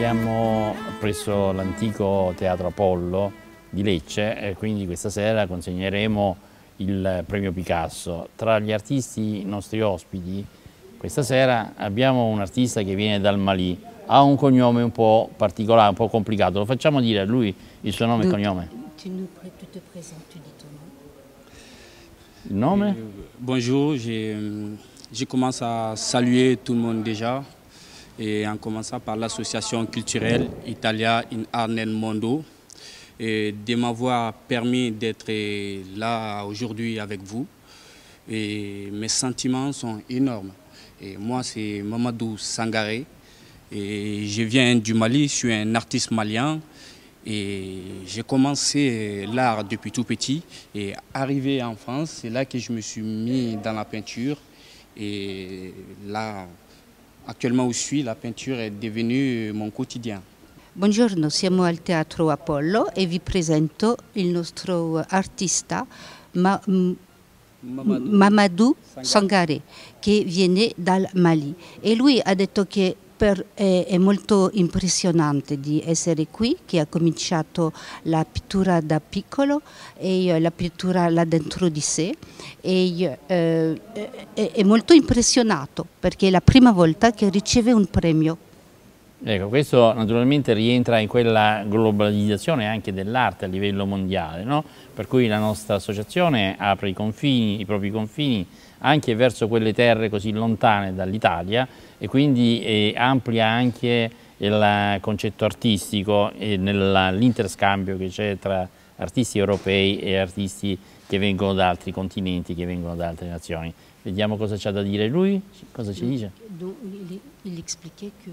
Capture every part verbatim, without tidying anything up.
Siamo presso l'antico Teatro Apollo di Lecce e quindi questa sera consegneremo il premio Picasso. Tra gli artisti nostri ospiti questa sera abbiamo un artista che viene dal Mali, ha un cognome un po' particolare, un po' complicato. Lo facciamo dire a lui il suo nome e cognome? Tu, nous, tu te présentes, tu dis ton nom. Il nome? Euh, bonjour, je commence à saluer tout le monde déjà, et en commençant par l'association culturelle Italia in Arnel Mondo, et de m'avoir permis d'être là aujourd'hui avec vous. Et mes sentiments sont énormes. Et moi, c'est Mamadou Sangaré, et je viens du Mali, je suis un artiste malien. Et j'ai commencé l'art depuis tout petit et arrivé en France, c'est là que je me suis mis dans la peinture. Et là, actuellement où je suis, la peinture est devenue mon quotidien. Buongiorno, siamo al Teatro Apollo e vi presento il nostro artista Ma Mamadou, Mamadou Sangaré, che viene dal Mali. E lui ha detto che Per, è, è molto impressionante di essere qui, che ha cominciato la pittura da piccolo e la pittura là dentro di sé e eh, è, è molto impressionato perché è la prima volta che riceve un premio. Ecco, questo naturalmente rientra in quella globalizzazione anche dell'arte a livello mondiale, no? Per cui la nostra associazione apre i confini, i propri confini anche verso quelle terre così lontane dall'Italia e quindi eh, amplia anche il concetto artistico e nell'interscambio che c'è tra artisti europei e artisti che vengono da altri continenti, che vengono da altre nazioni. Vediamo cosa c'ha da dire lui, cosa ci dice. Il, il expliquait que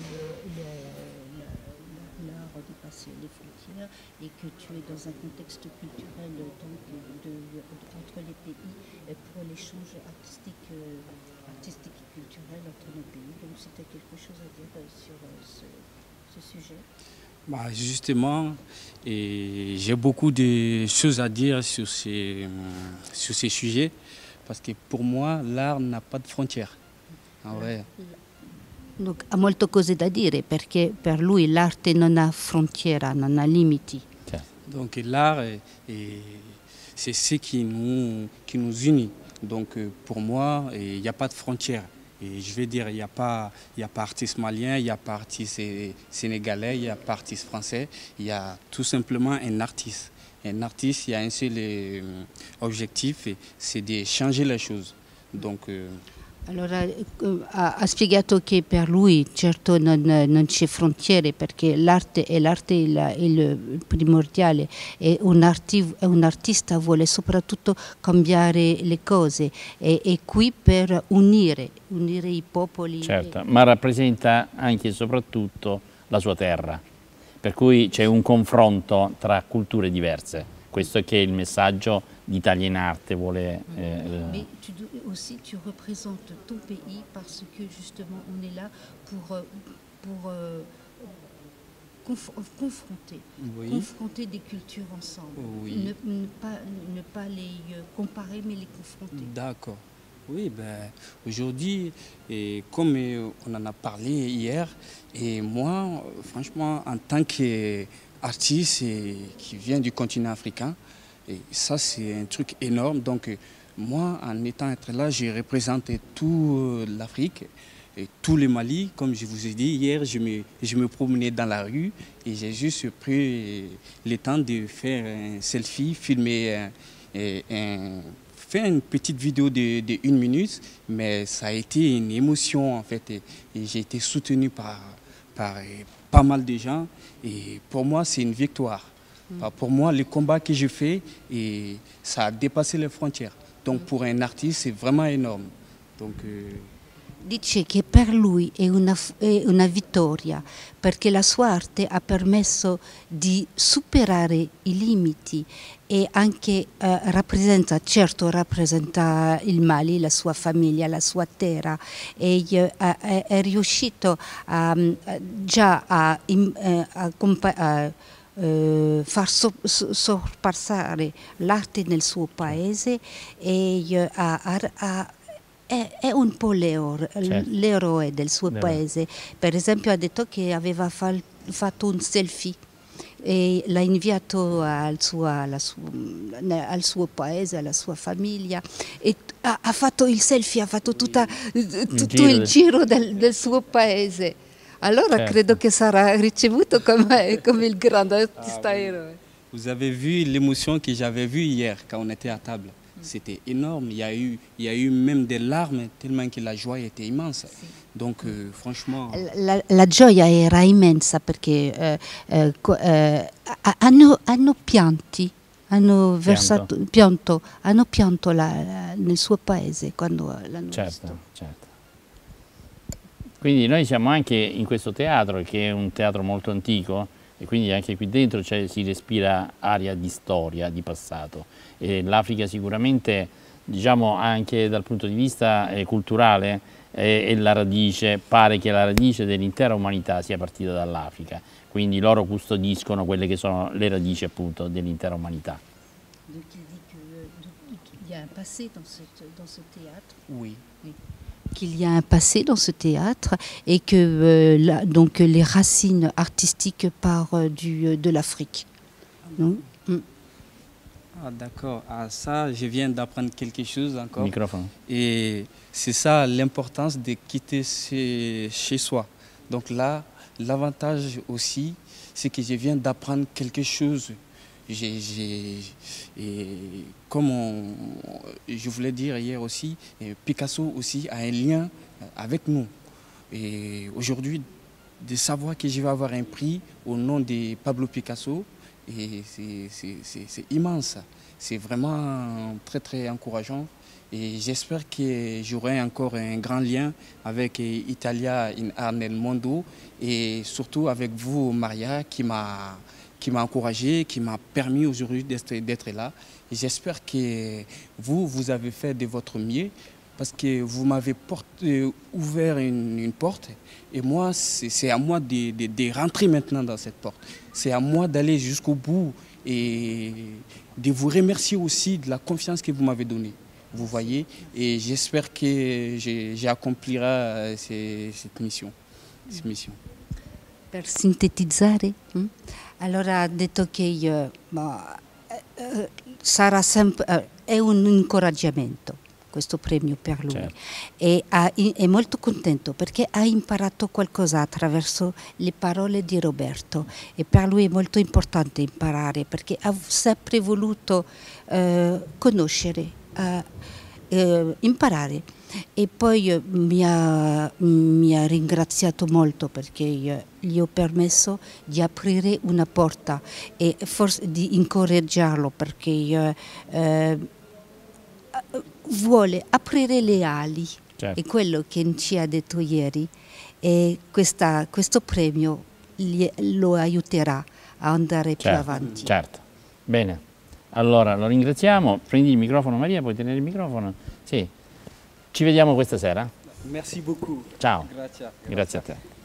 l'art dépasse les frontières et que tu es dans un contexte culturel donc, de, de, entre les pays pour l'échange artistique, artistique et culturel entre nos pays. Donc c'était quelque chose à dire sur ce, ce sujet. Bah justement, j'ai beaucoup de choses à dire sur ces, sur ces sujets parce que pour moi, l'art n'a pas de frontières. Ah ouais. Donc, ha molto cose da dire perché per lui l'arte non ha frontiera, non ha limiti. Donc l'art, c'est ce qui nous, qui nous unit. Donc pour moi, il n'y a pas de frontières. Et je vais dire, il n'y a pas, il n'y a pas artiste malien, il n'y a pas artiste sénégalais, il n'y a pas artiste français. Il y a tout simplement un artiste. Un artiste, il y a un seul objectif, c'est de changer les choses. Donc, euh, Allora ha, ha spiegato che per lui certo non, non c'è frontiere perché l'arte è l'arte il, il primordiale e un, arti, un artista vuole soprattutto cambiare le cose, è, è qui per unire, unire i popoli. Certo, ma rappresenta anche e soprattutto la sua terra, per cui c'è un confronto tra culture diverse. Questo è che il messaggio d'Italia in Arte vuole... Eh, Mais tu, aussi tu représentes ton pays parce que justement on est là pour, pour euh, conf confronter, oui. confronter des cultures ensemble. Oui. Ne, ne, pas, ne pas les comparer mais les confronter. D'accord. Oui, ben, aujourd'hui, comme on en a parlé hier, et moi, franchement, en tant qu'artiste qui vient du continent africain, et ça c'est un truc énorme. Donc moi, en étant être là, j'ai représenté toute l'Afrique et tout le Mali. Comme je vous ai dit hier, je me, je me promenais dans la rue et j'ai juste pris le temps de faire un selfie, filmer un, un faire une petite vidéo de, de une minute, mais ça a été une émotion en fait et, et j'ai été soutenu par, par pas mal de gens et pour moi c'est une victoire. Mm. Pour moi le combat que je fais, et ça a dépassé les frontières, donc pour un artiste c'est vraiment énorme. Donc, euh... Dice che per lui è una, è una vittoria perché la sua arte ha permesso di superare i limiti e anche eh, rappresenta, certo rappresenta il Mali, la sua famiglia, la sua terra e eh, è, è riuscito a, già a, a, a, a Uh, far so, so, sorpassare l'arte nel suo paese e uh, a, a, a È, è un po' l'eroe certo. del suo paese. Per esempio ha detto che aveva fa, fatto un selfie e l'ha inviato al suo, alla su, al suo paese, alla sua famiglia e ha, ha fatto il selfie, ha fatto tutta, tutto giro il del... giro del, del suo paese. Allora certo. credo che sarà ricevuto come, come il grande artista Ah, oui. eroe. Vous avez vu l'émotion que j'avais vue hier quand on était à table. C'était énorme. Il y a eu, il y a eu même des larmes tellement que la joie était immense. Donc euh, franchement... La, la gioia era immensa perché eh, eh, co- eh, hanno, hanno pianti, hanno versato, pianto, hanno pianto la, nel suo paese quando l'hanno certo, visto. certo. Quindi noi siamo anche in questo teatro, che è un teatro molto antico, e quindi anche qui dentro cioè, si respira aria di storia, di passato. E l'Africa sicuramente, diciamo anche dal punto di vista eh, culturale, è, è la radice, pare che la radice dell'intera umanità sia partita dall'Africa. Quindi loro custodiscono quelle che sono le radici appunto dell'intera umanità. Donc il dit qu'il y a un passé dans ce, dans ce théâtre. Oui. Oui. Qu'il y a un passé dans ce théâtre et que euh, la, donc les racines artistiques partent du, de l'Afrique. Mm. Ah, d'accord. Ah, ça, je viens d'apprendre quelque chose encore. Microfono. Et c'est ça l'importance de quitter chez, chez soi. Donc là, l'avantage aussi, c'est que je viens d'apprendre quelque chose. J'ai, j'ai, et comme on, je voulais dire hier aussi, Picasso aussi a un lien avec nous. Et aujourd'hui, de savoir que je vais avoir un prix au nom de Pablo Picasso, et c'est, c'est, c'est, c'est immense. C'est vraiment très très encourageant. Et j'espère que j'aurai encore un grand lien avec Italia in Arnel Mondo et surtout avec vous, Maria, qui m'a qui m'a encouragé, qui m'a permis aujourd'hui d'être là. Et j'espère que vous, vous avez fait de votre mieux parce que vous m'avez ouvert une, une porte et moi, c'est à moi de, de, de rentrer maintenant dans cette porte. C'est à moi d'aller jusqu'au bout et de vous remercier aussi de la confiance que vous m'avez donnée. Vous voyez, et j'espère que j'accomplirai cette mission. Cette mission. Per sintetizzare, hm? Allora ha detto che io, ma, eh, sarà sempre, eh, è un incoraggiamento questo premio per lui. Certo. E ha, è molto contento perché ha imparato qualcosa attraverso le parole di Roberto e per lui è molto importante imparare perché ha sempre voluto eh, conoscere, eh, eh, imparare. E poi mi ha, mi ha ringraziato molto perché io, gli ho permesso di aprire una porta e forse di incoraggiarlo perché io, eh, vuole aprire le ali. Certo. È quello che ci ha detto ieri e questa, questo premio gli, lo aiuterà a andare certo, più avanti. Certo, bene. Allora lo ringraziamo. Prendi il microfono, Maria, puoi tenere il microfono? Sì. Ci vediamo questa sera. Merci beaucoup. Ciao. Grazie. Grazie a te.